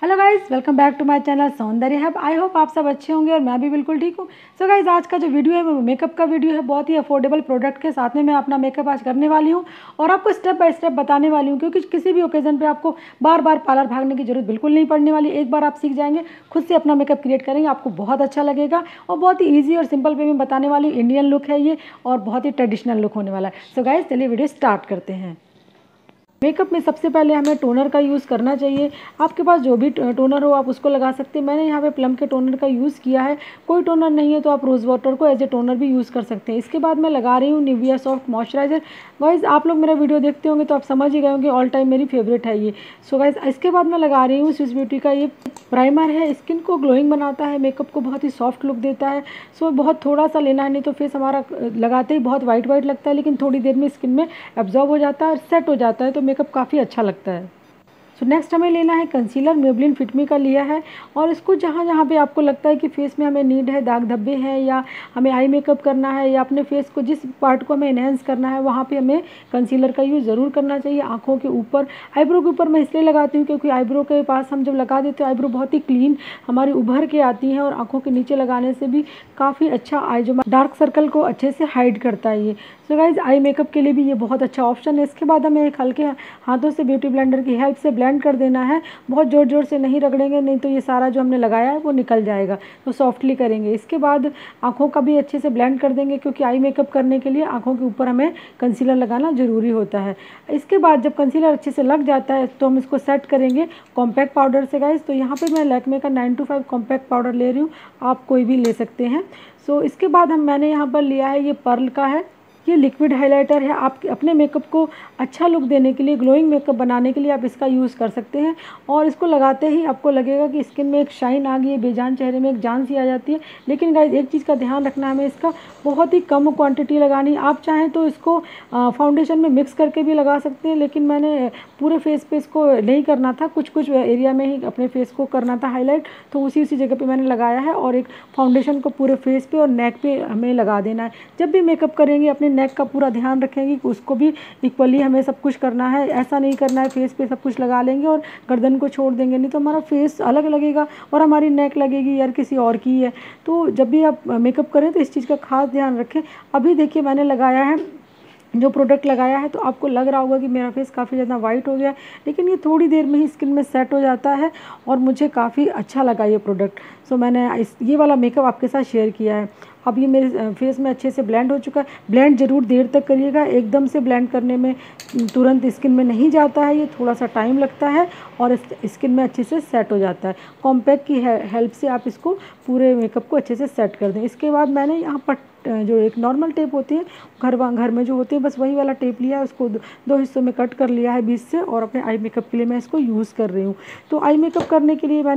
Hello guys, welcome back to my channel Saundarya hub. I hope आप सब अच्छे होंगे और मैं भी बिल्कुल ठीक हूँ। सो गाइस, आज का जो वीडियो है वो मेकअप का वीडियो है। बहुत ही अफोर्डेबल प्रोडक्ट के साथ में मैं अपना मेकअप आज करने वाली हूँ और आपको स्टेप बाय स्टेप बताने वाली हूँ, क्योंकि किसी भी ओकेजन पे आपको बार बार पार्लर भागने की जरूरत बिल्कुल नहीं पड़ने वाली। एक बार आप सीख जाएंगे, खुद से अपना मेकअप क्रिएट करेंगे, आपको बहुत अच्छा लगेगा और बहुत ही ईजी और सिंपल वे में बताने वाली हूँ। इंडियन लुक है ये और बहुत ही ट्रेडिशनल लुक होने वाला है। सो गाइस, चलिए वीडियो स्टार्ट करते हैं। मेकअप में सबसे पहले हमें टोनर का यूज़ करना चाहिए। आपके पास जो भी टोनर हो आप उसको लगा सकते हैं। मैंने यहाँ पे प्लम के टोनर का यूज़ किया है। कोई टोनर नहीं है तो आप रोज़ वाटर को एज ए टोनर भी यूज़ कर सकते हैं। इसके बाद मैं लगा रही हूँ निविया सॉफ्ट मॉइस्चराइजर। गाइस, आप लोग मेरा वीडियो देखते होंगे तो आप समझ ही गए होंगे, ऑल टाइम मेरी फेवरेट है ये। सो गाइस, इसके बाद मैं लगा रही हूँ स्विस ब्यूटी का ये प्राइमर है। स्किन को ग्लोइंग बनाता है, मेकअप को बहुत ही सॉफ्ट लुक देता है। सो बहुत थोड़ा सा लेना है, नहीं तो फेस हमारा लगाते ही बहुत वाइट वाइट लगता है, लेकिन थोड़ी देर में स्किन में एब्जॉर्ब हो जाता है और सेट हो जाता है, तो मेकअप काफ़ी अच्छा लगता है। सो नेक्स्ट हमें लेना है कंसीलर। मेबलिन फिट मी का लिया है और इसको जहाँ जहाँ पे आपको लगता है कि फेस में हमें नीड है, दाग धब्बे हैं या हमें आई मेकअप करना है या अपने फेस को जिस पार्ट को हमें एनहेंस करना है वहाँ पे हमें कंसीलर का यूज़ ज़रूर करना चाहिए। आँखों के ऊपर, आईब्रो के ऊपर मैं इसलिए लगाती हूँ क्योंकि आईब्रो के पास हम जब लगा देते हैं आईब्रो बहुत ही क्लीन हमारी उभर के आती है और आँखों के नीचे लगाने से भी काफ़ी अच्छा आई जो डार्क सर्कल को अच्छे से हाइड करता है ये। सो गाइज, आई मेकअप के लिए भी ये बहुत अच्छा ऑप्शन है। इसके बाद हमें एक हल्के हाथों से ब्यूटी ब्लेंडर की हेल्प से ब्लेंड कर देना है। बहुत ज़ोर ज़ोर से नहीं रगड़ेंगे, नहीं तो ये सारा जो हमने लगाया है वो निकल जाएगा। तो सॉफ्टली करेंगे। इसके बाद आँखों का भी अच्छे से ब्लेंड कर देंगे, क्योंकि आई मेकअप करने के लिए आँखों के ऊपर हमें कंसीलर लगाना ज़रूरी होता है। इसके बाद जब कंसीलर अच्छे से लग जाता है तो हम इसको सेट करेंगे कॉम्पैक्ट पाउडर से। गाइस, तो यहाँ पर मैं लैक्मे का 925 कॉम्पैक्ट पाउडर ले रही हूँ, आप कोई भी ले सकते हैं। सो इसके बाद मैंने यहाँ पर लिया है ये पर्ल का है, ये लिक्विड हाइलाइटर है। आप अपने मेकअप को अच्छा लुक देने के लिए, ग्लोइंग मेकअप बनाने के लिए आप इसका यूज़ कर सकते हैं और इसको लगाते ही आपको लगेगा कि स्किन में एक शाइन आ गई है, बेजान चेहरे में एक जान सी आ जाती है। लेकिन गाइस, एक चीज़ का ध्यान रखना है, हमें इसका बहुत ही कम क्वांटिटी लगानी। आप चाहें तो इसको फाउंडेशन में मिक्स करके भी लगा सकते हैं, लेकिन मैंने पूरे फेस पे इसको नहीं करना था, कुछ कुछ एरिया में ही अपने फेस को करना था हाईलाइट, तो उसी जगह पे मैंने लगाया है। और एक फाउंडेशन को पूरे फेस पे और नेक पे हमें लगा देना है। जब भी मेकअप करेंगे अपने नेक का पूरा ध्यान रखेंगे कि उसको भी इक्वली हमें सब कुछ करना है। ऐसा नहीं करना है फेस पे सब कुछ लगा लेंगे और गर्दन को छोड़ देंगे, नहीं तो हमारा फेस अलग लगेगा और हमारी नेक लगेगी यार किसी और की है। तो जब भी आप मेकअप करें तो इस चीज़ का खास ध्यान रखें। अभी देखिए मैंने लगाया है जो प्रोडक्ट लगाया है, तो आपको लग रहा होगा कि मेरा फेस काफ़ी ज़्यादा वाइट हो गया है, लेकिन ये थोड़ी देर में ही स्किन में सेट हो जाता है और मुझे काफ़ी अच्छा लगा ये प्रोडक्ट। सो मैंने ये वाला मेकअप आपके साथ शेयर किया है। अब ये मेरे फेस में अच्छे से ब्लेंड हो चुका है। ब्लेंड ज़रूर देर तक करिएगा, एकदम से ब्लेंड करने में तुरंत स्किन में नहीं जाता है, ये थोड़ा सा टाइम लगता है और स्किन में अच्छे से सेट हो जाता है। कॉम्पैक्ट की हेल्प से आप इसको पूरे मेकअप को अच्छे से सेट कर दें। इसके बाद मैंने यहाँ पर जो एक नॉर्मल टेप होती है घर में जो होती है, बस वही वाला टेप लिया है, उसको दो हिस्सों में कट कर लिया है बीच से और अपने आई मेकअप के लिए मैं इसको यूज़ कर रही हूँ। तो आई मेकअप करने के लिए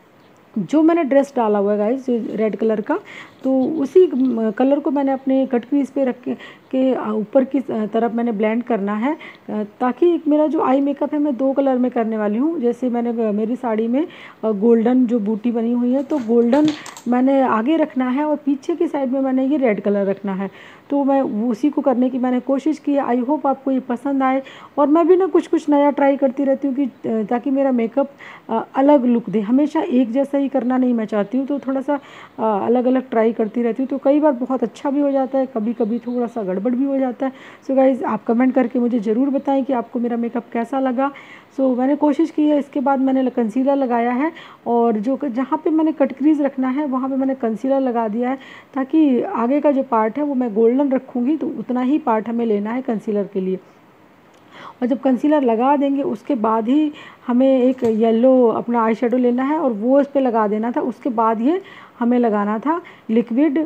मैंने ड्रेस डाला हुआ है गाइस रेड कलर का, तो उसी कलर को मैंने अपने कट क्रीज पे रख के ऊपर की तरफ मैंने ब्लेंड करना है, ताकि मेरा जो आई मेकअप है मैं 2 कलर में करने वाली हूँ। जैसे मैंने मेरी साड़ी में गोल्डन जो बूटी बनी हुई है, तो गोल्डन मैंने आगे रखना है और पीछे की साइड में मैंने ये रेड कलर रखना है। तो मैं उसी को करने की मैंने कोशिश की है। आई होप आपको ये पसंद आए और मैं भी ना कुछ नया ट्राई करती रहती हूँ कि ताकि मेरा मेकअप अलग लुक दे। हमेशा एक जैसा ही करना नहीं मैं चाहती हूँ, तो थोड़ा सा अलग अलग ट्राई करती रहती हूँ। तो कई बार बहुत अच्छा भी हो जाता है, कभी कभी थोड़ा सा गड़बड़ भी हो जाता है। सो गाइज़, आप कमेंट करके मुझे ज़रूर बताएं कि आपको मेरा मेकअप कैसा लगा। सो मैंने कोशिश की है। इसके बाद मैंने कंसीलर लगाया है और जो जहाँ पे मैंने कट क्रीज रखना है वहाँ पे मैंने कंसीलर लगा दिया है, ताकि आगे का जो पार्ट है वो मैं गोल्डन रखूँगी, तो उतना ही पार्ट हमें लेना है कंसीलर के लिए। और जब कंसीलर लगा देंगे उसके बाद ही हमें एक येलो अपना आई शेडो लेना है और वो इस पर लगा देना था। उसके बाद ये हमें लगाना था liquid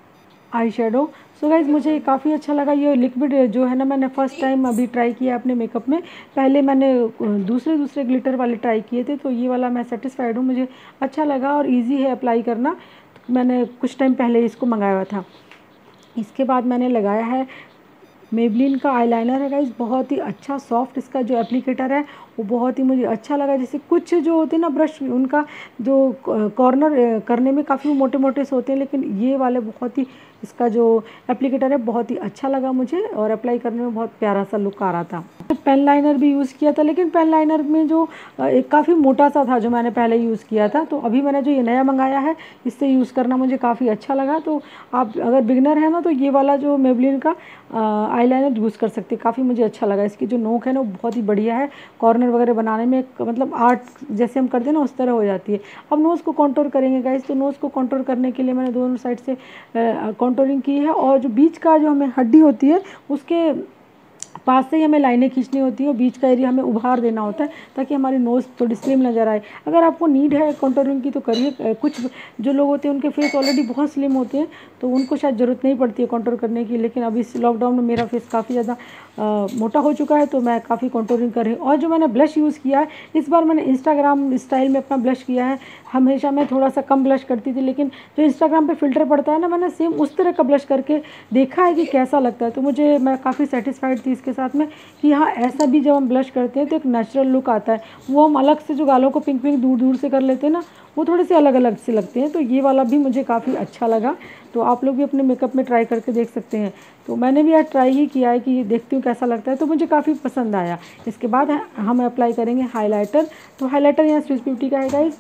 eye shadow. So guys, मुझे काफ़ी अच्छा लगा ये लिक्विड जो है ना, मैंने फ़र्स्ट टाइम अभी ट्राई किया अपने मेकअप में। पहले मैंने दूसरे ग्लिटर वाले ट्राई किए थे, तो ये वाला मैं सेटिस्फाइड हूँ, मुझे अच्छा लगा और इजी है अप्लाई करना। मैंने कुछ टाइम पहले इसको मंगाया हुआ था। इसके बाद मैंने लगाया है मेबलिन का आईलाइनर है गाइस, बहुत ही अच्छा सॉफ्ट इसका जो एप्लीकेटर है वो बहुत ही मुझे अच्छा लगा। जैसे कुछ जो होते हैं ना ब्रश, उनका जो कॉर्नर करने में काफ़ी मोटे मोटे से होते हैं, लेकिन ये वाले बहुत ही, इसका जो एप्लीकेटर है बहुत ही अच्छा लगा मुझे और अप्लाई करने में बहुत प्यारा सा लुक आ रहा था। पेन लाइनर भी यूज़ किया था, लेकिन पेन लाइनर में जो एक काफ़ी मोटा सा था जो मैंने पहले यूज़ किया था, तो अभी मैंने जो ये नया मंगाया है इससे यूज़ करना मुझे काफ़ी अच्छा लगा। तो आप अगर बिगनर है ना तो ये वाला जो मेबलिन का आईलाइनर यूज़ कर सकते हैं, काफ़ी मुझे अच्छा लगा। इसकी जो नोक है ना वो बहुत ही बढ़िया है, कॉर्नर वगैरह बनाने में मतलब आर्ट जैसे हम करते हैं ना उस तरह हो जाती है। अब नोज़ को कॉन्टोर करेंगे गाइस, तो नोज़ को कॉन्टोर करने के लिए मैंने दोनों साइड से कॉन्टोरिंग की है, और जो बीच का जो हमें हड्डी होती है उसके पास से ही हमें लाइनें खींचनी होती है और बीच का एरिया हमें उभार देना होता है ताकि हमारी नोज़ थोड़ी स्लिम नज़र आए। अगर आपको नीड है कॉन्टोरिंग की तो करिए। कुछ जो लोग होते हैं उनके फेस ऑलरेडी बहुत स्लिम होते हैं तो उनको शायद ज़रूरत नहीं पड़ती है कॉन्टोर करने की, लेकिन अभी इस लॉकडाउन में मेरा फेस काफ़ी ज़्यादा मोटा हो चुका है तो मैं काफ़ी कॉन्टोरिंग कर रही हूँ। और जो मैंने ब्लश यूज़ किया है इस बार मैंने इंस्टाग्राम स्टाइल में अपना ब्लश किया है। हमेशा मैं थोड़ा सा कम ब्लश करती थी, लेकिन जो इंस्टाग्राम पे फ़िल्टर पड़ता है ना, मैंने सेम उस तरह का ब्लश करके देखा है कि कैसा लगता है, तो मैं काफ़ी सेटिस्फाइड थी इसके साथ में कि हाँ ऐसा भी जब हम ब्लश करते हैं तो एक नेचुरल लुक आता है। वो हम अलग से जो गालों को पिंक पिंक दूर दूर से कर लेते हैं ना, वो थोड़े से अलग अलग से लगते हैं, तो ये वाला भी मुझे काफ़ी अच्छा लगा। तो आप लोग भी अपने मेकअप में ट्राई करके देख सकते हैं। तो मैंने भी आज ट्राई ही किया है कि देखती हूँ कैसा लगता है, तो मुझे काफ़ी पसंद आया। इसके बाद हम अप्लाई करेंगे हाइलाइटर। तो हाइलाइटर यहाँ स्विस ब्यूटी का है गाइस,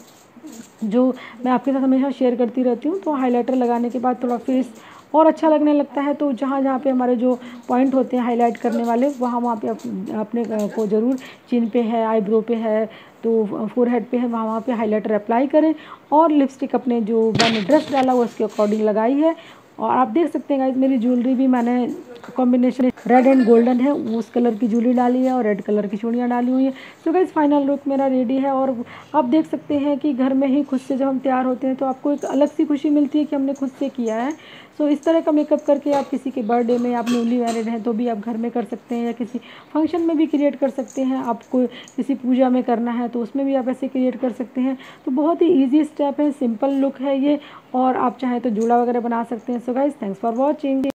जो मैं आपके साथ हमेशा शेयर करती रहती हूँ। तो हाइलाइटर लगाने के बाद थोड़ा फेस और अच्छा लगने लगता है, तो जहाँ जहाँ पे हमारे जो पॉइंट होते हैं हाईलाइट करने वाले वहाँ पे अपने को ज़रूर, चिन पे है, आईब्रो पे है, तो फोरहेड पे है, वहाँ पे हाइलाइटर अप्लाई करें। और लिपस्टिक अपने जो मैंने ड्रेस डाला हुआ उसके अकॉर्डिंग लगाई है। और आप देख सकते हैं गाइस मेरी ज्वेलरी भी मैंने कॉम्बिनेशन रेड एंड गोल्डन है उस कलर की ज्वेलरी डाली है और रेड कलर की चूड़ियाँ डाली हुई है। तो गाइस फाइनल लुक मेरा रेडी है। और आप देख सकते हैं कि घर में ही खुद से जब हम तैयार होते हैं तो आपको एक अलग सी खुशी मिलती है कि हमने खुद से किया है। सो इस तरह का मेकअप करके आप किसी के बर्थडे में, आप न्यूली मैरिड हैं तो भी आप घर में कर सकते हैं, या किसी फंक्शन में भी क्रिएट कर सकते हैं। आपको किसी पूजा में करना है तो उसमें भी आप ऐसे क्रिएट कर सकते हैं। तो बहुत ही ईजी स्टेप है, सिंपल लुक है ये, और आप चाहें तो जूड़ा वगैरह बना सकते हैं। So guys thanks for watching.